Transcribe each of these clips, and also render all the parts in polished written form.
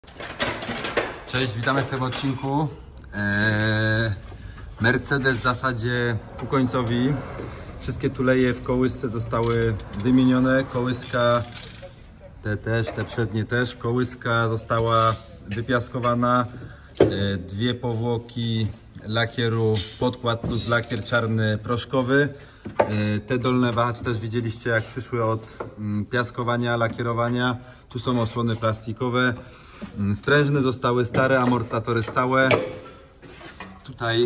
Cześć, witamy w tym odcinku. Mercedes w zasadzie ku końcowi. Wszystkie tuleje w kołysce zostały wymienione. Kołyska, te przednie też. Kołyska została wypiaskowana. Dwie powłoki lakieru, podkład plus lakier czarny proszkowy. Te dolne wahacze też widzieliście, jak przyszły od piaskowania, lakierowania. Tu są osłony plastikowe. Sprężyny zostały stare, amortyzatory stałe. Tutaj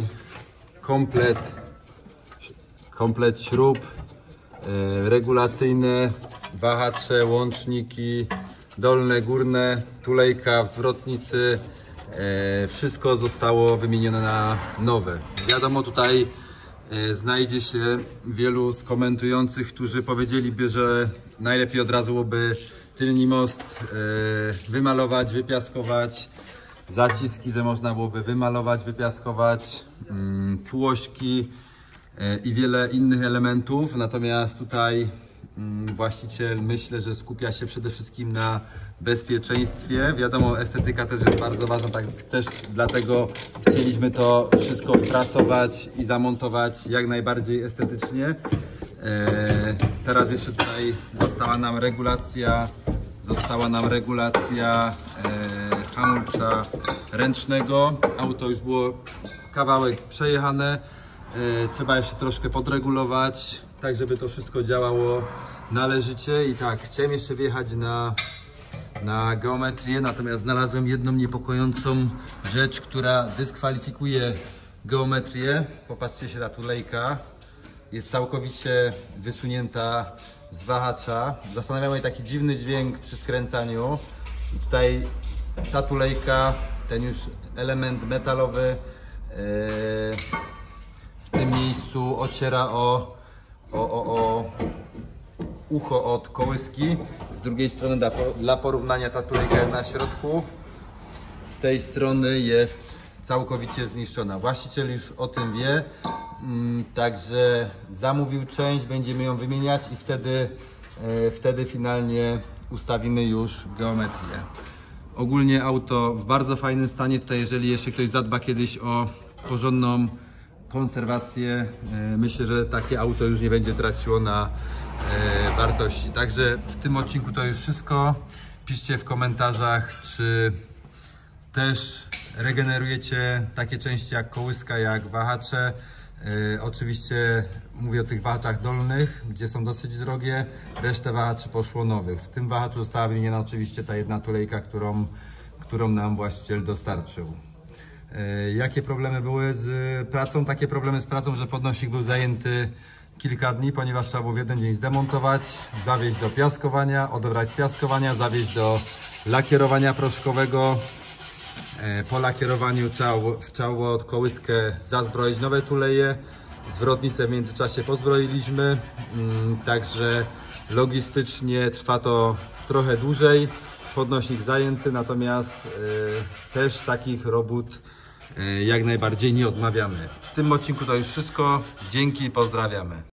komplet śrub, regulacyjne, wahacze, łączniki, dolne, górne, tulejka w zwrotnicy. Wszystko zostało wymienione na nowe. Wiadomo, tutaj znajdzie się wielu z komentujących, którzy powiedzieliby, że najlepiej od razu byłoby tylni most wymalować, wypiaskować, zaciski, że można byłoby wymalować, wypiaskować, półośki i wiele innych elementów. Natomiast tutaj właściciel, myślę, że skupia się przede wszystkim na bezpieczeństwie. Wiadomo, estetyka też jest bardzo ważna, tak też dlatego chcieliśmy to wszystko wprasować i zamontować jak najbardziej estetycznie. Teraz jeszcze tutaj została nam regulacja hamulca ręcznego. Auto już było kawałek przejechane. Trzeba jeszcze troszkę podregulować, tak żeby to wszystko działało należycie. I tak, chciałem jeszcze wjechać na geometrię, natomiast znalazłem jedną niepokojącą rzecz, która dyskwalifikuje geometrię. Popatrzcie się, ta tulejka jest całkowicie wysunięta z wahacza. Zastanawia mnie taki dziwny dźwięk przy skręcaniu. I tutaj ta tulejka, ten już element metalowy w tym miejscu ociera o ucho od kołyski. Z drugiej strony, dla porównania, ta tulejka jest na środku. Z tej strony jest całkowicie zniszczona. Właściciel już o tym wie, także zamówił część, będziemy ją wymieniać i wtedy finalnie ustawimy już geometrię. Ogólnie auto w bardzo fajnym stanie. Tutaj, jeżeli jeszcze ktoś zadba kiedyś o porządną konserwację, myślę, że takie auto już nie będzie traciło na wartości. Także w tym odcinku to już wszystko. Piszcie w komentarzach, czy też regenerujecie takie części jak kołyska, jak wahacze. Oczywiście mówię o tych wahaczach dolnych, gdzie są dosyć drogie. Resztę wahaczy poszło nowych. W tym wahaczu została wymieniona oczywiście ta jedna tulejka, którą nam właściciel dostarczył. Jakie problemy były z pracą? Takie problemy z pracą, że podnośnik był zajęty kilka dni, ponieważ trzeba było w jeden dzień zdemontować, zawieźć do piaskowania, odebrać z piaskowania, zawieźć do lakierowania proszkowego. Po lakierowaniu trzeba było kołyskę zazbroić, nowe tuleje. Zwrotnicę w międzyczasie pozbroiliśmy, także logistycznie trwa to trochę dłużej. Podnośnik zajęty, natomiast też takich robót jak najbardziej nie odmawiamy. W tym odcinku to już wszystko. Dzięki, pozdrawiamy.